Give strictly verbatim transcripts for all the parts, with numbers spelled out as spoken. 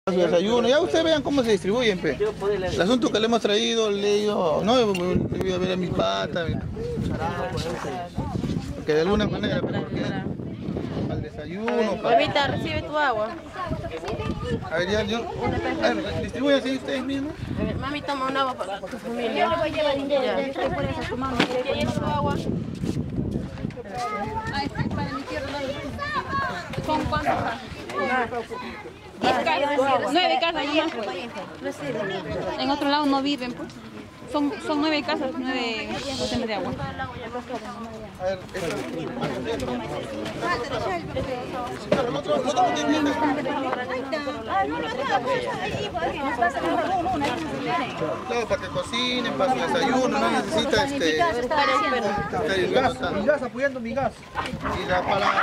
Su desayuno, ya ustedes vean cómo se distribuyen, pe. El asunto que le hemos traído, le digo, no, le voy a ver a mis patas, mi porque de alguna manera, porque para el desayuno, para... Mamita, recibe tu agua. A ver, ya, yo, a ver, distribuyen así ustedes mismos. A ver, mami, toma un agua para tu familia. Yo le voy a llevar ya. Por eso, tu mamá. ¿Qué lleva su agua? Ay, para mi tierra, ¿con cuántos? Diez casas, nueve casas nomás, pues. En otro lado no viven, pues. Son, son nueve casas, nueve botellas de agua. A ver, claro, para que cocinen, para su desayuno, no necesita este... Mi gas, mi gas, apoyando mi gas. Y la para...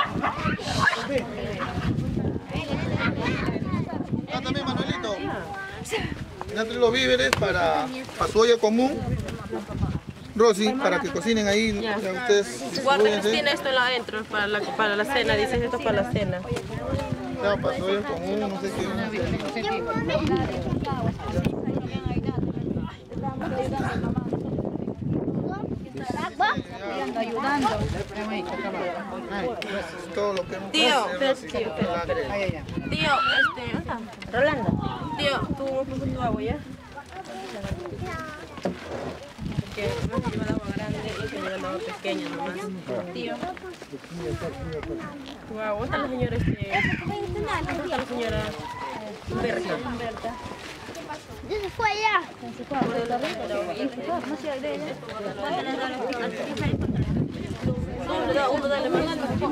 Ah, también, Manuelito. Entre los víveres para, para su olla común. Rosy, para que cocinen ahí, ya. Ustedes... Guarda que tiene esto adentro para la, para la cena, dice esto para la cena. Claro, para su olla común, no sé qué. Ayudando. Todo lo que hemos Tío, hecho, tío, tío, este, Rolando. Tío, tú pones tu agua, ¿ya? Porque no se lleva el agua grande y se lleva el agua pequeña nomás. Tío. Tu agua, ¿dónde está la señora este? ¿Dónde está la señora Berta? Ya se fue allá. Uno dale más.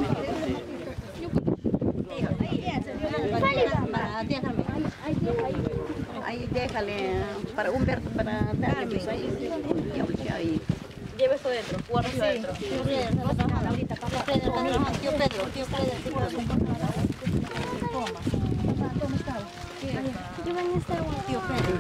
Ahí déjale para Humberto, para darle pues ahí. Lleva esto dentro, guarda esto dentro. Tío Pedro, tío Pedro, tío Pedro. Tío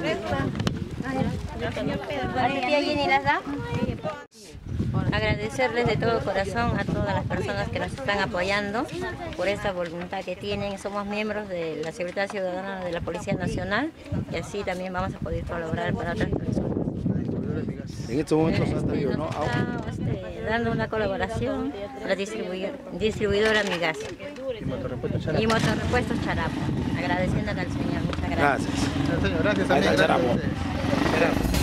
Pedro. Agradecerles de todo corazón a todas las personas que nos están apoyando por esta voluntad que tienen. Somos miembros de la Seguridad Ciudadana de la Policía Nacional y así también vamos a poder colaborar para otras personas. En estos momentos este, ha traído, ¿no? Está, este, dando una colaboración a la distribuidora, distribuidora Migas y Motorrepuestos Charapa. Agradeciéndole al Señor. Muchas gracias. Gracias. Gracias, señor. Gracias, Charapa.